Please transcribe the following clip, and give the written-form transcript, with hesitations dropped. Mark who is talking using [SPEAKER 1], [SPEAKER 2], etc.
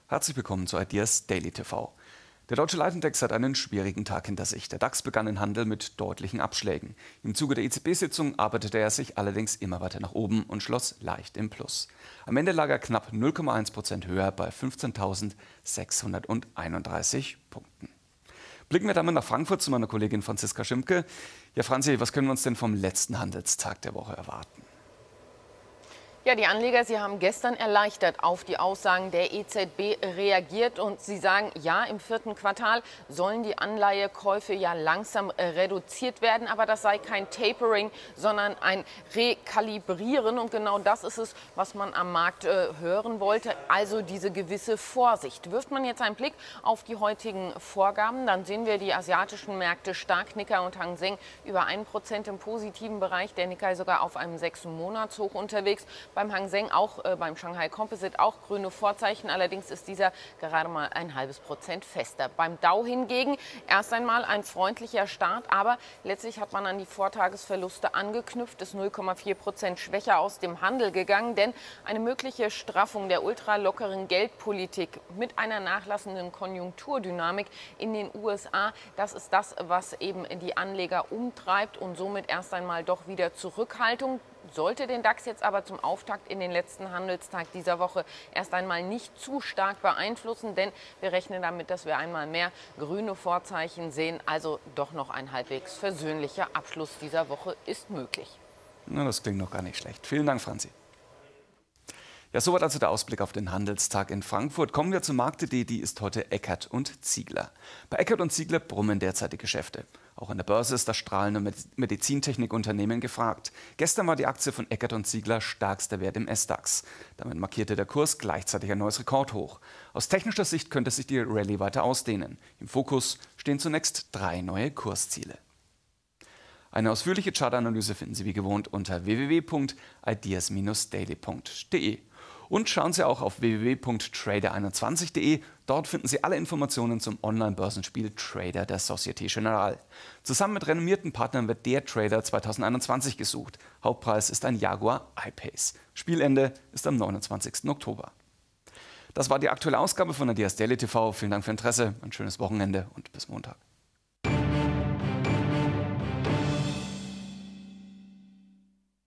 [SPEAKER 1] Herzlich willkommen zu Ideas Daily TV. Der deutsche Leitindex hat einen schwierigen Tag hinter sich. Der DAX begann den Handel mit deutlichen Abschlägen. Im Zuge der EZB-Sitzung arbeitete er sich allerdings immer weiter nach oben und schloss leicht im Plus. Am Ende lag er knapp 0,1% höher bei 15.631 Punkten. Blicken wir damit nach Frankfurt zu meiner Kollegin Franziska Schimke. Ja, Franzi, was können wir uns denn vom letzten Handelstag der Woche erwarten?
[SPEAKER 2] Ja, die Anleger, sie haben gestern erleichtert auf die Aussagen der EZB reagiert und sie sagen, ja, im vierten Quartal sollen die Anleihekäufe ja langsam reduziert werden, aber das sei kein Tapering, sondern ein Rekalibrieren und genau das ist es, was man am Markt hören wollte, also diese gewisse Vorsicht. Wirft man jetzt einen Blick auf die heutigen Vorgaben, dann sehen wir die asiatischen Märkte stark, Nikkei und Hang Seng über 1% im positiven Bereich, der Nikkei sogar auf einem 6-Monats-Hoch unterwegs. Beim Hang Seng auch, beim Shanghai Composite auch grüne Vorzeichen. Allerdings ist dieser gerade mal ein halbes Prozent fester. Beim Dow hingegen erst einmal ein freundlicher Start, aber letztlich hat man an die Vortagesverluste angeknüpft, ist 0,4% schwächer aus dem Handel gegangen, denn eine mögliche Straffung der ultralockeren Geldpolitik mit einer nachlassenden Konjunkturdynamik in den USA, das ist das, was eben die Anleger umtreibt und somit erst einmal doch wieder Zurückhaltung. Sollte den DAX jetzt aber zum Auftakt in den letzten Handelstag dieser Woche erst einmal nicht zu stark beeinflussen, denn wir rechnen damit, dass wir einmal mehr grüne Vorzeichen sehen. Also doch noch ein halbwegs versöhnlicher Abschluss dieser Woche ist möglich.
[SPEAKER 1] Na, das klingt noch gar nicht schlecht. Vielen Dank, Franzi. Ja, soweit also der Ausblick auf den Handelstag in Frankfurt. Kommen wir zur Markt.de, die ist heute Eckert & Ziegler. Bei Eckert & Ziegler brummen derzeit die Geschäfte. Auch an der Börse ist das strahlende Medizintechnikunternehmen gefragt. Gestern war die Aktie von Eckert & Ziegler stärkster Wert im SDAX. Damit markierte der Kurs gleichzeitig ein neues Rekordhoch. Aus technischer Sicht könnte sich die Rallye weiter ausdehnen. Im Fokus stehen zunächst 3 neue Kursziele. Eine ausführliche Chartanalyse finden Sie wie gewohnt unter www.ideas-daily.de. Und schauen Sie auch auf www.trader21.de. Dort finden Sie alle Informationen zum Online-Börsenspiel Trader der Société Générale. Zusammen mit renommierten Partnern wird der Trader 2021 gesucht. Hauptpreis ist ein Jaguar I-Pace. Spielende ist am 29. Oktober. Das war die aktuelle Ausgabe von Ideas Daily TV. Vielen Dank für Ihr Interesse, ein schönes Wochenende und bis Montag.